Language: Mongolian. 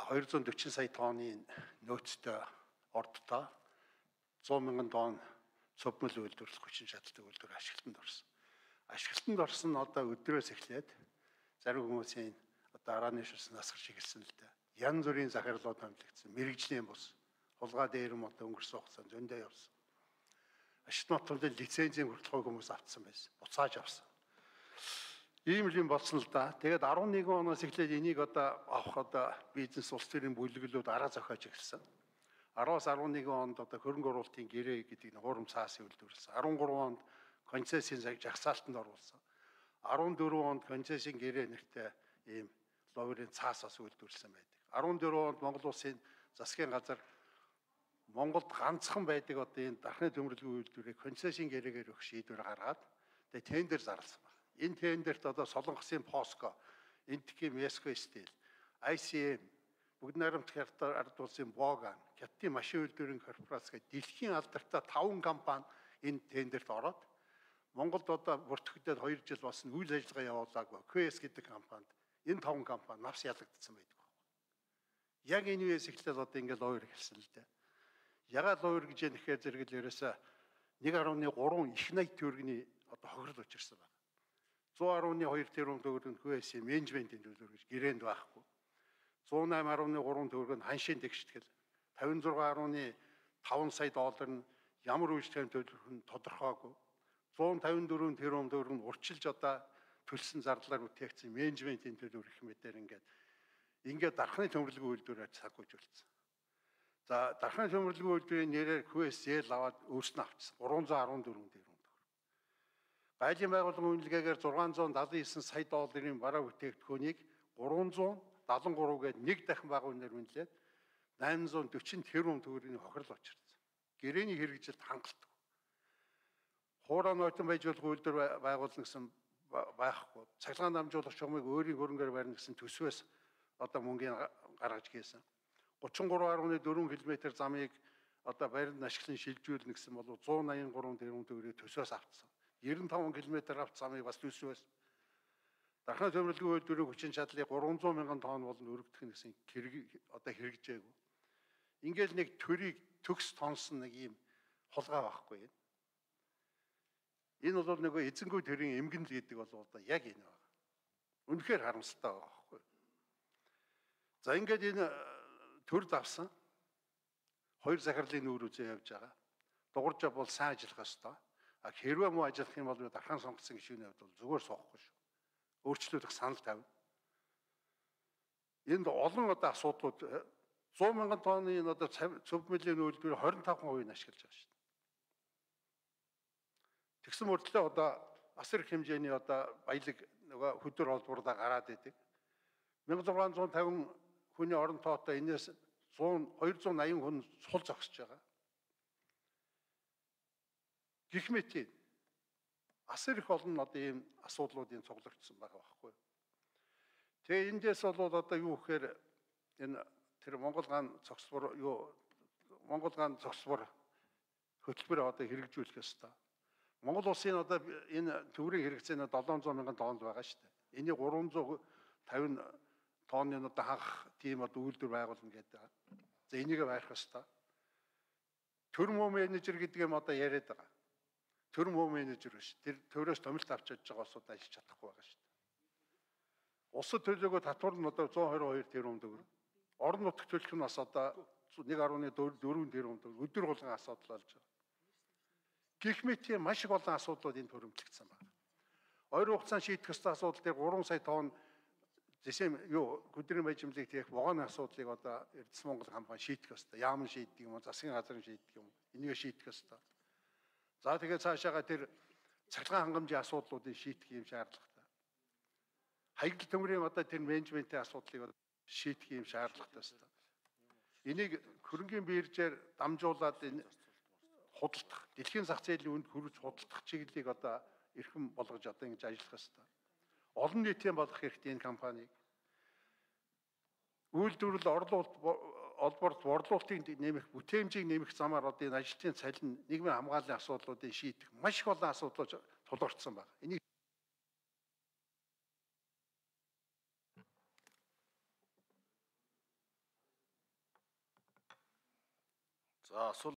240 сая тонны нөөцтэй ордтой 100 мянган тонн цовмол үйлдвэрлэх хүчин чадалтай үйлдвэр ашиглалтанд орсон. Ашиглалтанд орсон нь одоо өдрөөс эхлээд зарим хүмүүсийн одоо арааны шилсэн насгарч эхэлсэн л дээ. Янз бүрийн захирлууд хамлагдсан, мэрэгжлийн бус, хулгай дээр юм одоо өнгөрсөн хугацаанд зөндөө явсан. Ашигт нотолын лицензийн хүртэл хүмүүс авцсан байсан. Буцааж авсан. Ийм л юм болсон л да. Тэгээд 11 оноос эхлээд энийг одоо авах одоо бизнес улс төрийн бүлэглүүд арга зохиож эхэлсэн. 10-аас 11 онд одоо хөрөнгө оруулалтын гэрээ гэдэг нь хуурамч цаасын үйлдвэрлэсэн. 13 онд концессийн жагсаалтанд оруулсан. 14 онд концессийн гэрээ нэртэй ийм ловерийн цаасаас үйлдвэрлэсэн байдаг. 14 онд Монгол улсын засгийн газар Монголд ганцхан байдаг одоо энэ дархны төмөрлөгийн үйлдвэрийг концессийн гэрээгээр өгөх шийдвэр гаргаад тэгээд тендер зарласан байна. Энэ тендерт одоо Солонгосын POSCO, Энтхийн Меско Стил, ICM, Бүгд найрамдах ард улсын Боган, Хятадын машин үйлдвэрийн корпорац гэх дэлхийн алдартай 5 компани энэ тендерт ороод Монголд одоо бүртгэгдээд 2 жил болсон үйл ажиллагаа явуулаагүй QS гэдэг компанид энэ 5 компани навс ялагдсан байдаг. Яг энэ үеэс эхлээд одоо ингээд ловер эхэлсэн л дээ. Ягаад ловер гэж нэхээ зэрэгэл ерөөсө 1.3 их найт төгрөгийн одоо хохирол учирсан байна. 110.2 тэрбум төгрөг нь QS менежментийн төлөв гэж гэрээнд байхгүй. 108.3 төгрөг нь ханшийн тэгштгэл, 56.5 сая доллар нь ямар үйлчлэгийн төлөв нь тодорхойгүй. 154 тэрбум төгрөг нь урчилж одоо төлсөн зарлалаар бүтээгдсэн менежментийн төлөв гэх мэтээр ингээд дархны төмөрлөгийн үйлдвэрээр цаггүйжүүлсэн. За дархны төмөрлөгийн үйлдвэрийн нэрээр QSL аваад өөрснөө авчихсан 314 тэрбум төгрөг. Гайлын байгууллагын үнэлгээгээр 679 сая долларын бараа бүтээгдэхүүнийг 373 гээд нэг дахин бага үнээр үнэлээд 840 тэрбум төгрөгийн хохирол учирсан. Гэрээний хэрэгжилт хангалтгүй. Хуурай нойтон байж болох үйлдвэр байгуулна гэсэн байхгүй. Цахилгаан дамжуулах чумыг өөрийн хөрөнгөөр барьна гэсэн төсвөөс одоо мөнгөний гаргаж гээсэн. 33.4 км замыг одоо баримт ашиглан шилжүүлнэ гэсэн бол 183 тэрбум төгрөгийг төсвөөс авцсан. 95 км авт замыг бас төсвөөс дархны төмөрлөгийн үйлдвэрийн хүчин чадлыг 300 мянган тонн болно өргөдөх гэсэн одоо хэрэгжээгүй. Ингээл нэг төрийг төгс тонсон нэг юм хулгай байхгүй. Энэ бол нэг эзэнгүй төрийн эмгэнэл гэдэг бол одоо яг энэ байна. Үнэхээр харамсалтай байгаа байхгүй. За ингээд энэ төр давсан 2 захирлын нүүр үзээ явж байгаа. Дугуйржаа бол сайн ажиллах ёстой. А хэрвээ муу ажиллах юм бол дархан сонгоцсон гишүүний хувьд бол зүгээр суухгүй шүү. Өөрчлөлтөх санал тавина. Энд олон одоо асуудлууд 100 мянган тонны одоо цөв мөлийн үйлдвэр 25% нь ашиглаж байгаа шүү. Тэгсэн мөртлөө одоо асар их хэмжээний одоо баялаг нөгөө хөдөр холбоорлоо гараад идэг. 1650 хүний орон тоотой энэс 280 хүн сул зогсож байгаа. Гэх мэт асар их олон одоо ийм асуудлуудын цуглагдсан байгаа байхгүй. Тэгээ эндээс бол одоо юу гэхээр энэ тэр Монгол гаан цогцлбор хөтөлбөр одоо хэрэгжүүлэх ёстой. Монгол улсын одоо энэ төврийн хэрэгцээ нь 700 мянган тонн байгаа шүү дээ. Энийг 350 тонны одоо ханх тийм одоо үйлдвэр байгуулна гэдэг. За энийг байрах ёстой. Төр муу менежер гэдэг юм одоо яриад байгаа. Төр муу менежер биш. Тэр төрөөс томилт авч чадж байгаа улсууд ажиллаж чадахгүй байгаа шүү дээ. Улсад төлөөгөө татвар нь одоо 122 тэрбум төгрөг. Орон нутагт төлөх нь бас одоо 1.4 тэрбум төгрөг өдөр болгон асуудал болж байгаа. Гэх мэт маш их олон асуудлууд энд хөрөмтлөгдсөн байна. Ойрын хугацаанд шийдэх ёстой асуудал дээр 3 сая тонн хөдрийн байжмлыг тээх вагоны асуудлыг одоо Эрдэс Монгол компани шийдэх ёстой. Яамн шийддэг юм уу, засгийн газрын шийддэг юм уу? Энийг шийдэх ёстой. За тэгээд цаашаага тэр цахилгаан хангамжийн асуудлуудыг шийдэх юм шаардлагатай. Хаягдл төмрийн одоо тэр менежментийн асуудлыг шийдэх юм шаардлагатай ёстой. Энийг хөрөнгөний биржээр дамжуулаад энэ худалдах, дэлхийн зах зээлийн үнд хүрэж худалдах чиглэлийг одоо эрхэм болгож одоо ингэж ажиллах ёстой. Олон нийтийн болгох хэрэгтэй энэ компанийг. Үйлдвэрлэл олборлолт борлуулалтыг нэмэх, бүтээмжийг нэмэх замаар одоо энэ ажилтны цалин, нийгмийн хамгааллын асуудлуудыг шийдэх маш их олон асуудлууд тулгарсан байна. Энийг За асуулт